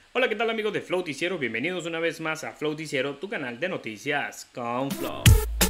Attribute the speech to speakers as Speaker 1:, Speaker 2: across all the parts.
Speaker 1: Hola, ¿qué tal amigos de Flowticiero? Bienvenidos una vez más a Flowticiero, tu canal de noticias con Flow.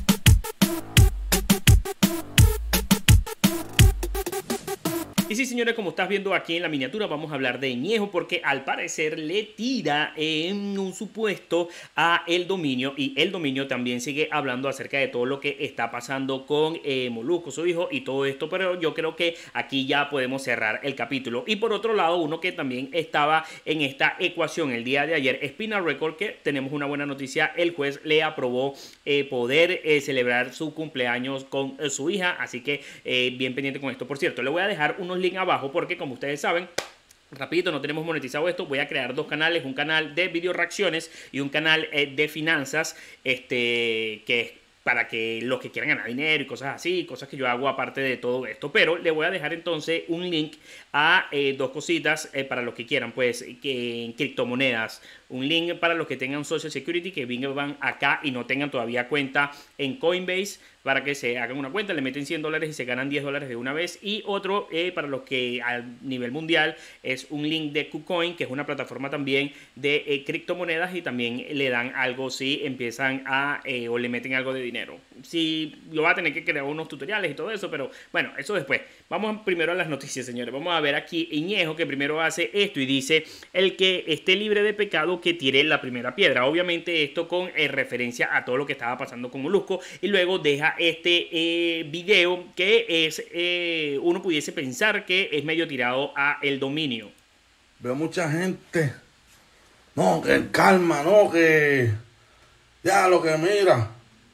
Speaker 1: Y sí, señores, como estás viendo aquí en la miniatura, vamos a hablar de Ñejo porque al parecer le tira en un supuesto a el dominio, y el dominio también sigue hablando acerca de todo lo que está pasando con Molusco, su hijo, y todo esto, pero yo creo que aquí ya podemos cerrar el capítulo. Y por otro lado, uno que también estaba en esta ecuación el día de ayer, Spinal Record, que tenemos una buena noticia: el juez le aprobó poder celebrar su cumpleaños con su hija, así que bien pendiente con esto. Por cierto, le voy a dejar unos link abajo porque, como ustedes saben, rapidito, no tenemos monetizado esto. Voy a crear dos canales, un canal de video reacciones y un canal de finanzas, que es para que los que quieran ganar dinero y cosas así, cosas que yo hago aparte de todo esto. Pero le voy a dejar entonces un link a dos cositas para los que quieran, pues, que en criptomonedas. Un link para los que tengan Social Security, que vengan acá y no tengan todavía cuenta en Coinbase, para que se hagan una cuenta, le meten $100 y se ganan $10 de una vez. Y otro para los que a nivel mundial es un link de KuCoin, que es una plataforma también de criptomonedas, y también le dan algo si empiezan a o le meten algo de dinero. Si lo va a tener que crear unos tutoriales y todo eso, pero bueno, eso después. Vamos primero a las noticias, señores. Vamos a ver aquí Ñejo, que primero hace esto y dice: el que esté libre de pecado que tire la primera piedra. Obviamente esto con referencia a todo lo que estaba pasando con Molusco, y luego deja este video que es, uno pudiese pensar que es medio tirado a el dominio.
Speaker 2: Veo mucha gente. No, que calma, no, que. Ya lo que mira.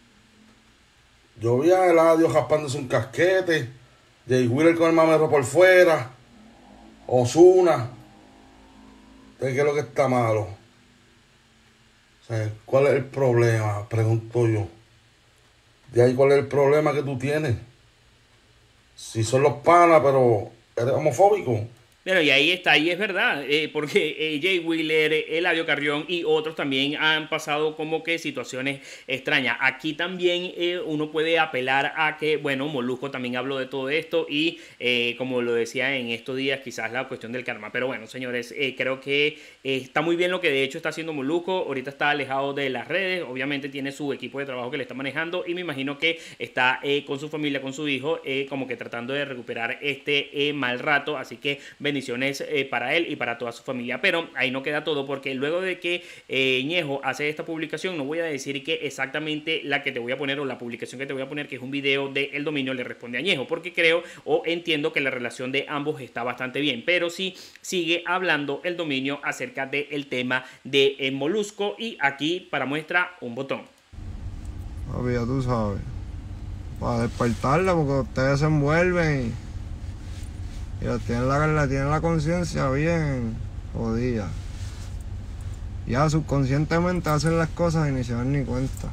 Speaker 2: Yo vi a Eladio raspándose un casquete. Jay Wheeler con el mamero por fuera. Ozuna. ¿De qué es lo que está malo? O sea, ¿cuál es el problema? Pregunto yo. De ahí, ¿cuál es el problema que tú tienes? Si son los panas, pero eres homofóbico.
Speaker 1: Bueno, y ahí está, y es verdad, porque Jay Wheeler, Eladio Carrión y otros también han pasado como que situaciones extrañas. Aquí también uno puede apelar a que, bueno, Molusco también habló de todo esto y, como lo decía en estos días, quizás la cuestión del karma. Pero bueno, señores, creo que está muy bien lo que de hecho está haciendo Molusco. Ahorita está alejado de las redes, obviamente tiene su equipo de trabajo que le está manejando, y me imagino que está con su familia, con su hijo, como que tratando de recuperar este mal rato. Así que bendiciones para él y para toda su familia. Pero ahí no queda todo, porque luego de que Ñejo hace esta publicación, no voy a decir que exactamente la que te voy a poner o la publicación que te voy a poner, que es un video de El Dominio, le responde a Ñejo, porque creo o entiendo que la relación de ambos está bastante bien. Pero sí sigue hablando El Dominio acerca del tema de Molusco, y aquí para muestra un botón.
Speaker 3: Papi, ya tú sabes, para despertarla, porque ustedes se envuelven y tienen la conciencia bien jodida. Ya subconscientemente hacen las cosas y ni se dan ni cuenta.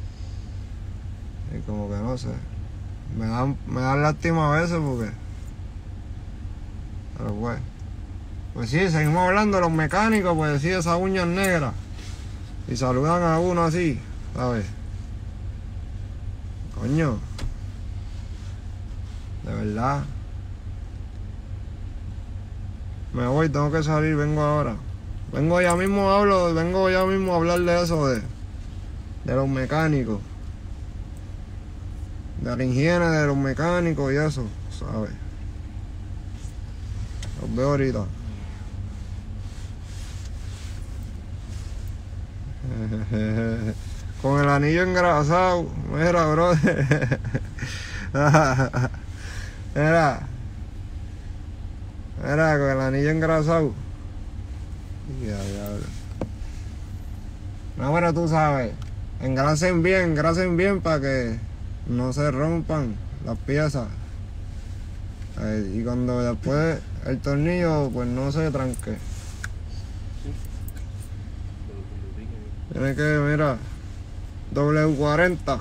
Speaker 3: Y como que no sé, me dan lástima a veces porque... Pero pues sí, seguimos hablando de los mecánicos, pues sí, esas uñas negras. Y saludan a uno así, ¿sabes? Coño, de verdad. Me voy, tengo que salir, vengo ahora. Vengo ya mismo a hablar de eso, de los mecánicos. De la higiene de los mecánicos y eso, ¿sabes? Los veo ahorita. Con el anillo engrasado. Mira, brother. Mira, con el anillo engrasado. Ya. No, pero tú sabes, engrasen bien para que no se rompan las piezas. Y cuando después el tornillo, pues no se tranque. Tiene que, mira, W40.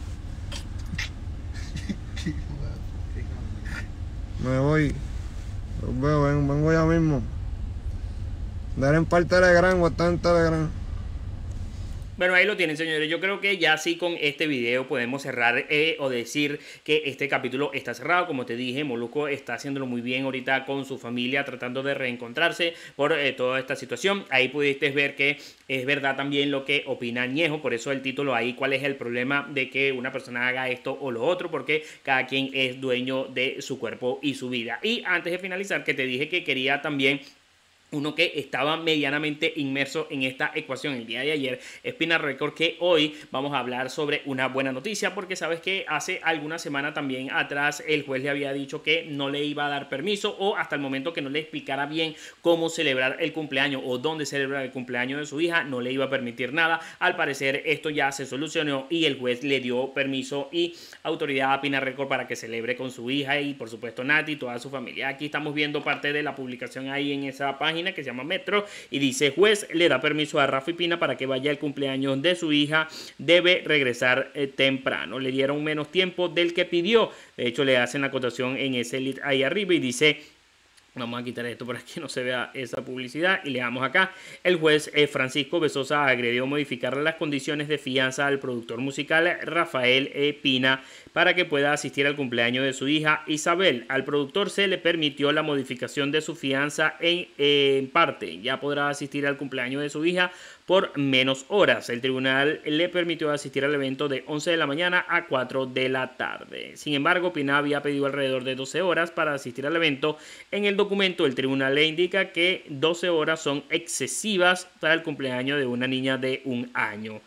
Speaker 3: Me voy. Los veo, vengo ya mismo. Dar en parte Telegram o está en Telegram.
Speaker 1: Bueno, ahí lo tienen, señores. Yo creo que ya sí con este video podemos cerrar o decir que este capítulo está cerrado. Como te dije, Molusco está haciéndolo muy bien ahorita con su familia, tratando de reencontrarse por toda esta situación. Ahí pudiste ver que es verdad también lo que opina Ñejo, por eso el título ahí, cuál es el problema de que una persona haga esto o lo otro, porque cada quien es dueño de su cuerpo y su vida. Y antes de finalizar, que te dije que quería también uno que estaba medianamente inmerso en esta ecuación el día de ayer, Espina Record, que hoy vamos a hablar sobre una buena noticia, porque sabes que hace alguna semana también atrás el juez le había dicho que no le iba a dar permiso, o hasta el momento que no le explicara bien cómo celebrar el cumpleaños o dónde celebrar el cumpleaños de su hija, no le iba a permitir nada. Al parecer esto ya se solucionó y el juez le dio permiso y autoridad a Pina Record para que celebre con su hija y por supuesto Nati y toda su familia. Aquí estamos viendo parte de la publicación ahí en esa página que se llama Metro y dice: juez le da permiso a Rafi Pina para que vaya al cumpleaños de su hija, debe regresar temprano. Le dieron menos tiempo del que pidió. De hecho le hacen la acotación en ese lead ahí arriba y dice: vamos a quitar esto para que no se vea esa publicidad y leamos acá. El juez Francisco Bezosa agredió modificar las condiciones de fianza al productor musical Rafael Pina para que pueda asistir al cumpleaños de su hija Isabel. Al productor se le permitió la modificación de su fianza en parte. Ya podrá asistir al cumpleaños de su hija por menos horas. El tribunal le permitió asistir al evento de 11 de la mañana a 4 de la tarde. Sin embargo, Pina había pedido alrededor de 12 horas para asistir al evento. En el documento, el tribunal le indica que 12 horas son excesivas para el cumpleaños de una niña de 1 año.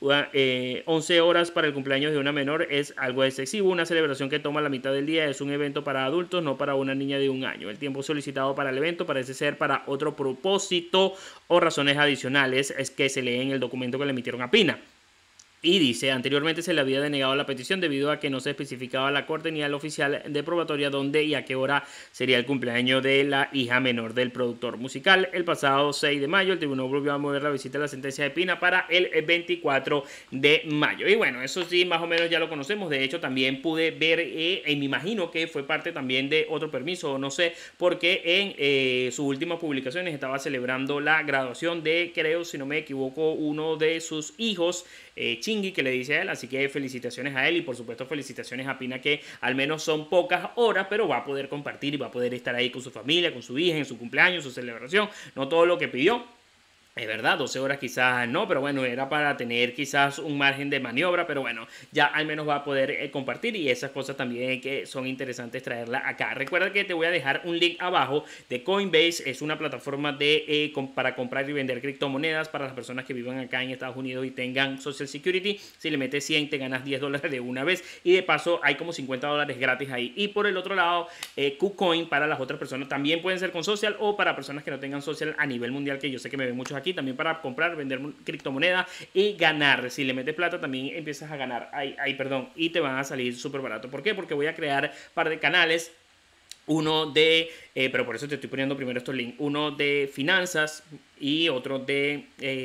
Speaker 1: 11 horas para el cumpleaños de una menor es algo excesivo. Una celebración que toma la mitad del día es un evento para adultos, no para una niña de 1 año. El tiempo solicitado para el evento parece ser para otro propósito o razones adicionales, es que se lee en el documento que le emitieron a Pina. Y dice: anteriormente se le había denegado la petición debido a que no se especificaba a la corte ni al oficial de probatoria dónde y a qué hora sería el cumpleaños de la hija menor del productor musical. El pasado 6 de mayo el tribunal volvió a mover la visita a la sentencia de Pina para el 24 de mayo. Y bueno, eso sí, más o menos ya lo conocemos. De hecho, también pude ver, y me imagino que fue parte también de otro permiso, no sé, porque en sus últimas publicaciones estaba celebrando la graduación de, creo, si no me equivoco, uno de sus hijos, Chingui, que le dice a él. Así que felicitaciones a él y por supuesto felicitaciones a Pina, que al menos son pocas horas, pero va a poder compartir y va a poder estar ahí con su familia, con su hija, en su cumpleaños, su celebración. No todo lo que pidió, es verdad, 12 horas quizás no, pero bueno, era para tener quizás un margen de maniobra, pero bueno, ya al menos va a poder compartir, y esas cosas también que son interesantes traerla acá. Recuerda que te voy a dejar un link abajo de Coinbase. Es una plataforma para comprar y vender criptomonedas para las personas que vivan acá en Estados Unidos y tengan Social Security. Si le metes 100 te ganas $10 de una vez, y de paso hay como $50 gratis ahí. Y por el otro lado, KuCoin para las otras personas, también pueden ser con Social, o para personas que no tengan Social a nivel mundial, que yo sé que me ven muchos aquí, también para comprar, vender criptomonedas y ganar. Si le metes plata también empiezas a ganar y te van a salir súper barato. ¿Por qué? Porque voy a crear un par de canales. Uno de, pero por eso te estoy poniendo primero estos links, uno de finanzas y otro de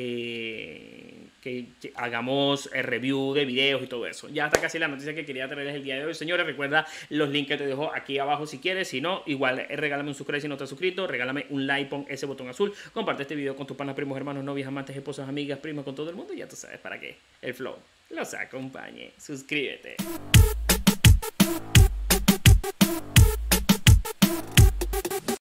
Speaker 1: que hagamos review de videos y todo eso. Ya está casi la noticia que quería traerles el día de hoy, señores. Recuerda los links que te dejo aquí abajo si quieres. Si no, igual regálame un suscribe si no estás suscrito, regálame un like, pon ese botón azul, comparte este video con tus panas, primos, hermanos, novias, amantes, esposas, amigas, primas, con todo el mundo. Ya tú sabes para qué el flow los acompañe. Suscríbete.